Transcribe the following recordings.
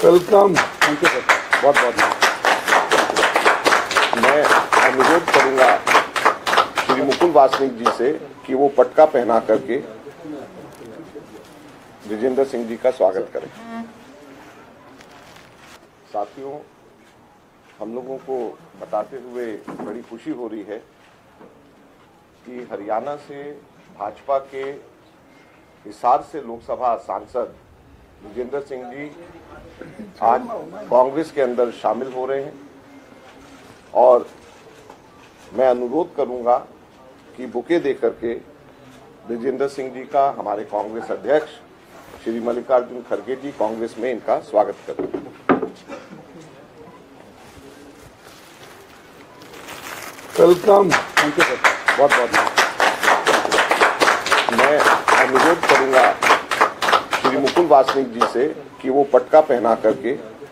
Welcome. Thank you sir, बहुत बहुत। मैं अनुरोध करूंगा श्री मुकुल वासनिक जी से कि वो पटका पहना करके विजेंद्र सिंह जी का स्वागत करें। साथियों, हम लोगों को बताते हुए बड़ी खुशी हो रही है कि हरियाणा से भाजपा के हिसार से लोकसभा सांसद विजेंद्र सिंह जी आज कांग्रेस के अंदर शामिल हो रहे हैं और मैं अनुरोध करूंगा कि बुके देकर के विजेंद्र सिंह जी का हमारे कांग्रेस अध्यक्ष श्री मल्लिकार्जुन खड़गे जी कांग्रेस में इनका स्वागत करें। वेलकम। थैंक यू सर, बहुत बहुत। मैं अनुरोध करूंगा श्री मुकुल वासनिक जी से कि वो पटका पहना करके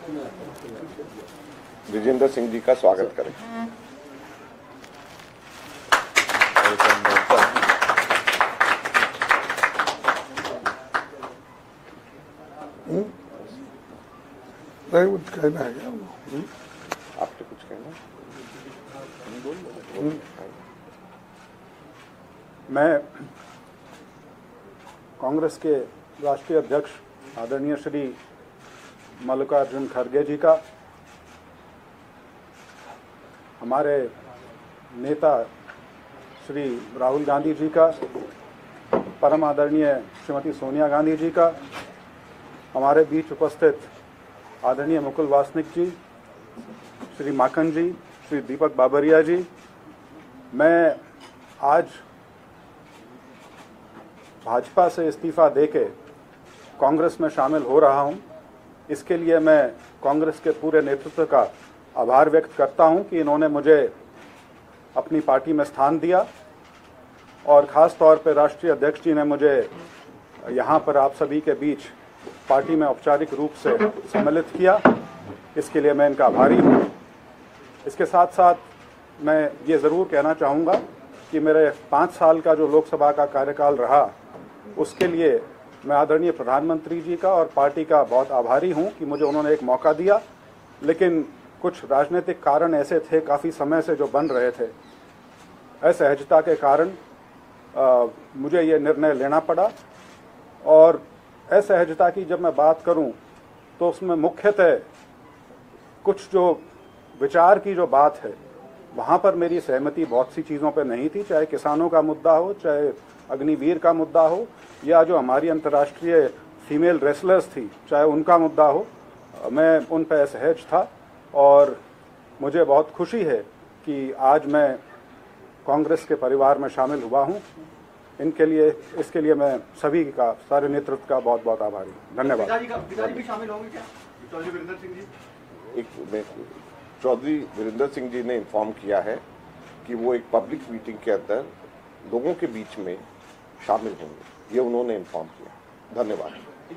विजेंद्र सिंह जी का स्वागत करें। नहीं कुछ कहना है क्या? आपने कुछ कहना? मैं कांग्रेस के राष्ट्रीय अध्यक्ष आदरणीय श्री मल्लिकार्जुन खड़गे जी का, हमारे नेता श्री राहुल गांधी जी का, परम आदरणीय श्रीमती सोनिया गांधी जी का, हमारे बीच उपस्थित आदरणीय मुकुल वासनिक जी, श्री माखन जी, श्री दीपक बाबरिया जी, मैं आज भाजपा से इस्तीफा देके कांग्रेस में शामिल हो रहा हूं। इसके लिए मैं कांग्रेस के पूरे नेतृत्व का आभार व्यक्त करता हूं कि इन्होंने मुझे अपनी पार्टी में स्थान दिया और ख़ास तौर पर राष्ट्रीय अध्यक्ष जी ने मुझे यहां पर आप सभी के बीच पार्टी में औपचारिक रूप से सम्मिलित किया। इसके लिए मैं इनका आभारी हूं। इसके साथ साथ मैं ये ज़रूर कहना चाहूँगा कि मेरे 5 साल का जो लोकसभा का कार्यकाल रहा, उसके लिए मैं आदरणीय प्रधानमंत्री जी का और पार्टी का बहुत आभारी हूं कि मुझे उन्होंने एक मौका दिया। लेकिन कुछ राजनीतिक कारण ऐसे थे काफ़ी समय से जो बन रहे थे, असहजता के कारण मुझे ये निर्णय लेना पड़ा। और असहजता की जब मैं बात करूं तो उसमें मुख्यतः कुछ जो विचार की जो बात है, वहाँ पर मेरी सहमति बहुत सी चीज़ों पर नहीं थी, चाहे किसानों का मुद्दा हो, चाहे अग्निवीर का मुद्दा हो, या जो हमारी अंतर्राष्ट्रीय फीमेल रेसलर्स थी, चाहे उनका मुद्दा हो। मैं उन पर असहज था और मुझे बहुत खुशी है कि आज मैं कांग्रेस के परिवार में शामिल हुआ हूँ। इसके लिए मैं सभी का, सारे नेतृत्व का बहुत बहुत आभारी हूँ। धन्यवाद। पिताजी भी शामिल होंगे क्या? चौधरी वीरेंद्र सिंह जी? चौधरी वीरेंद्र सिंह जी ने इन्फॉर्म किया है कि वो एक पब्लिक मीटिंग के अंदर लोगों के बीच में शामिल होंगे, ये उन्होंने इन्फॉर्म किया। धन्यवाद।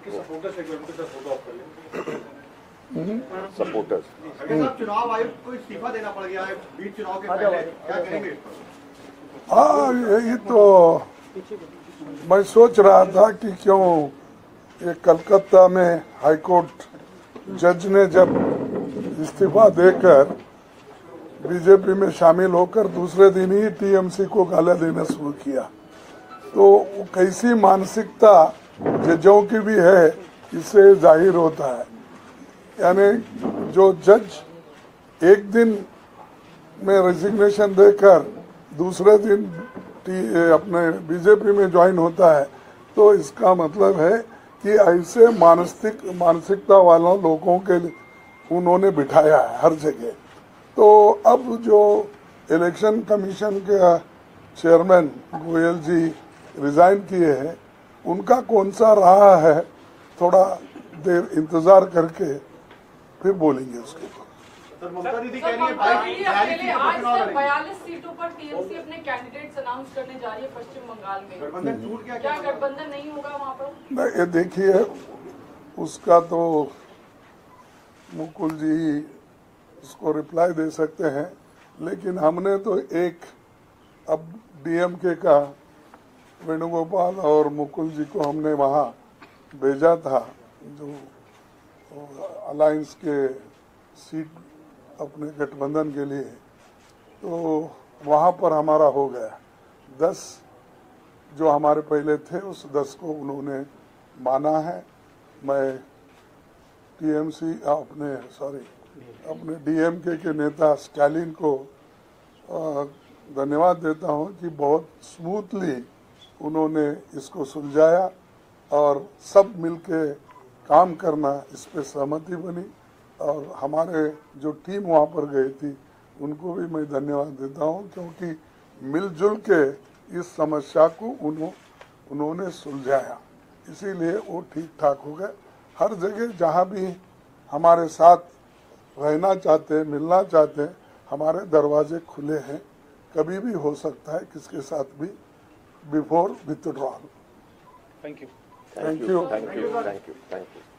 सपोर्टर्स चुनाव आयोग को इस्तीफा देना पड़ गया है बीच चुनाव के पहले, क्या कहेंगे? हाँ, यही तो मैं सोच रहा था कि क्यों ये कलकत्ता में हाईकोर्ट जज ने जब इस्तीफा देकर बीजेपी में शामिल होकर दूसरे दिन ही टीएमसी को गालियां देना शुरू किया, तो कैसी मानसिकता जजों की भी है इससे जाहिर होता है। यानी जो जज एक दिन में रेजिग्नेशन देकर दूसरे दिन अपने बीजेपी में ज्वाइन होता है, तो इसका मतलब है कि ऐसे मानसिकता वालों लोगों के उन्होंने बिठाया है हर जगह। तो अब जो इलेक्शन कमीशन के चेयरमैन गोयल जी रिजाइन किए हैं, उनका कौन सा रहा है, थोड़ा देर इंतजार करके फिर बोलेंगे उसके ऊपर। ममता दीदी कह रही है 42 सीटों पर टीएमसी अपने कैंडिडेट्स अनाउंस करने जा रही है पश्चिम बंगाल में। गठबंधन टूट गया क्या गठबंधन नहीं होगा वहाँ पर? नहीं, ये देखिए, उसका तो मुकुल जी उसको रिप्लाई दे सकते हैं, लेकिन हमने तो एक अब डीएमके का वेणुगोपाल और मुकुल जी को हमने वहाँ भेजा था, जो अलायंस के सीट अपने गठबंधन के लिए, तो वहाँ पर हमारा हो गया 10 जो हमारे पहले थे उस 10 को उन्होंने माना है। मैं टीएमसी अपने डीएमके के नेता स्टालिन को धन्यवाद देता हूं कि बहुत स्मूथली उन्होंने इसको सुलझाया और सब मिलके काम करना इस पे सहमति बनी। और हमारे जो टीम वहाँ पर गई थी उनको भी मैं धन्यवाद देता हूँ, क्योंकि मिलजुल के इस समस्या को उन्होंने सुलझाया, इसीलिए वो ठीक ठाक हो गए। हर जगह जहाँ भी हमारे साथ रहना चाहते हैं, मिलना चाहते हैं, हमारे दरवाजे खुले हैं, कभी भी हो सकता है किसके साथ भी, before withdrawal. Thank you. Thank you. Thank you.